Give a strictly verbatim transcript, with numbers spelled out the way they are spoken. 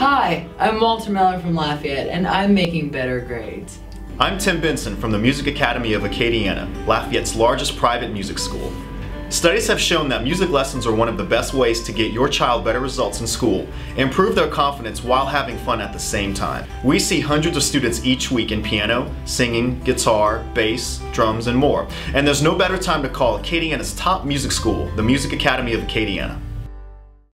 Hi, I'm Walter Miller from Lafayette, and I'm making better grades. I'm Tim Benson from the Music Academy of Acadiana, Lafayette's largest private music school. Studies have shown that music lessons are one of the best ways to get your child better results in school, improve their confidence while having fun at the same time. We see hundreds of students each week in piano, singing, guitar, bass, drums, and more. And there's no better time to call Acadiana's top music school, the Music Academy of Acadiana.